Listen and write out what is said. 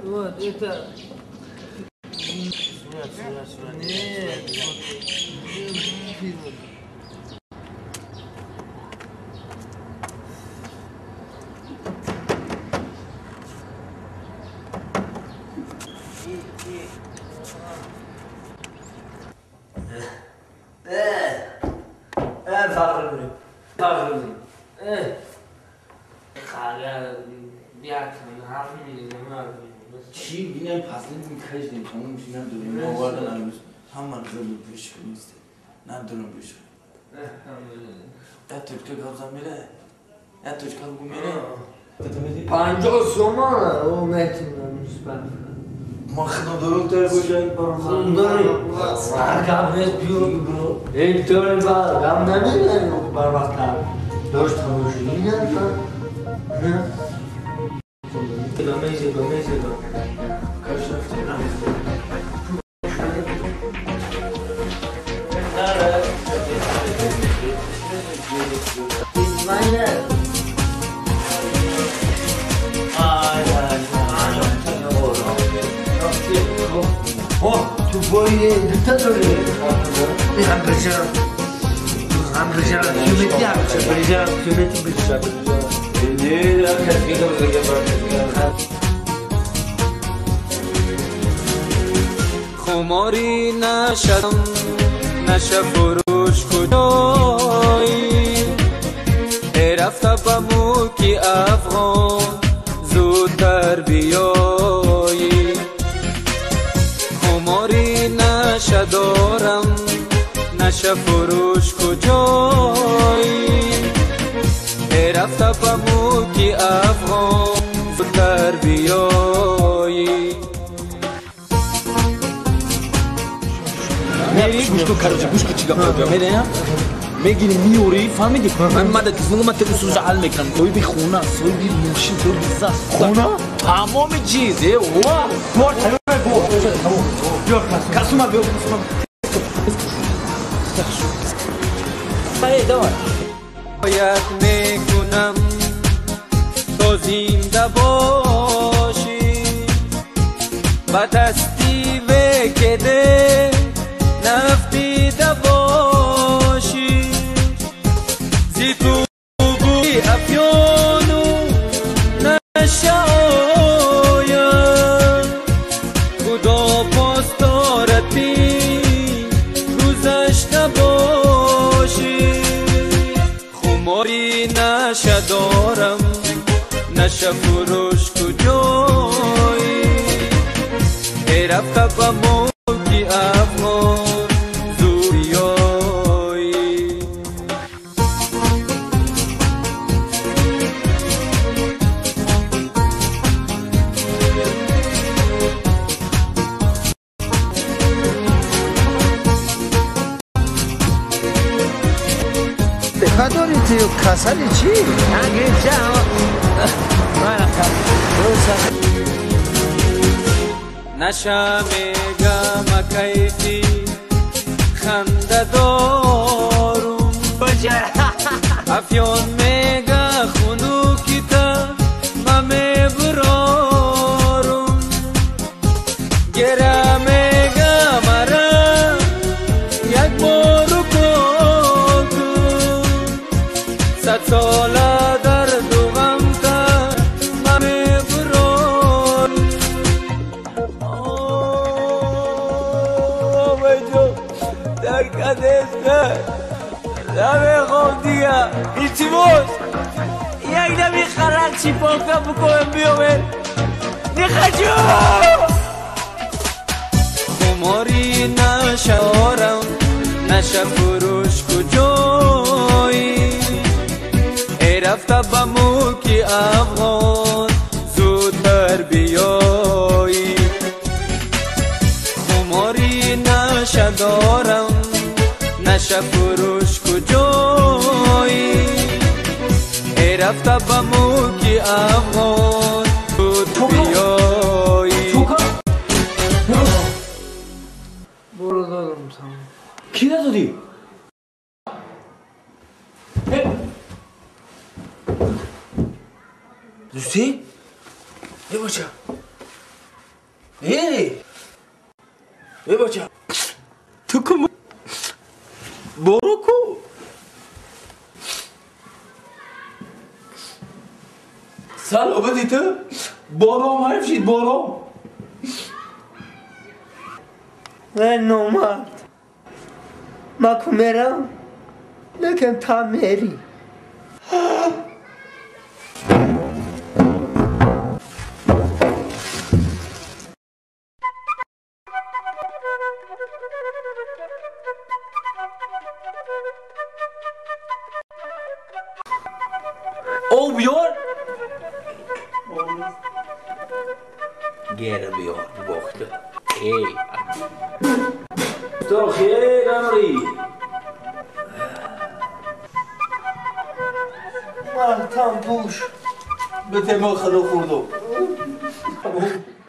Вот, это... Нет. چی بینم پسلی میکشیم تموم میشینم دونیم آوردن هنوز همه رو بیش نیسته ندونم بیش یا توچکا گازم میره یا توچکا بگو میره 50 تومانه o metinler müsbet. Maksimum doktor Bunları sarkam yapıyor. Rektörün var. Ben ne bileyim barbaklar. 4 tanış yine var. Ne? Domeze. Karıştırdım. İsmail. Tu vuoi dittatore? Hamburger, tu metti خماری نشدم نشه فروش کجایی رفته بمو که افغان زودتر بیایی خماری نشه دارم نشه فروش کجایی رفته بمو که افغان زودتر بیایی گوش کن کارو گوش کن چیکار کنم میرم میگیری میوری فهمیدی من مدت کردم من تو سوز حل میکنم توی بی خونه توی بی ماشین توی بی زاس خونه تمام چیز واه بار بیار کاسما بیار باید میکنم تو زنده باشی با دستی وکده نفیده باشی زی تو بوی افیانو نشاید خدا پاسدارتی گذشته باشی خماری نشه دارم نشه فروش کجایی رفته با موکی افغان Kadori tu kasali chi? Hangi jao. Mana ka. نشه میگم کیفی خنده دارم افیان میگه خنوکی تا ما میبرارم گره میگه مرا یک بارو کن صد ساله در دوغم تا ما میبرارم نمیخوام دیگه هیچی باش یک نمی خرک چی پاکم بکنم بیامه نخجو خماری نشه دارم نشه فروش کجایی رفته بمو که افغان زودتر بیایی خماری نشه دارم نشه فروش کجایی رفته بمو که افغان بود بیایی برو دادم tamam. کی ندادی؟ دوستی؟ یه بچه ايه بچه تو کم برو کو سلامتی تو بارام حرف شید بارام من نومد ما کمیرم لیکن تا میری او بیار گره بیار بخته ای تو خیر امری محتم پوش به تمام خلو خوردم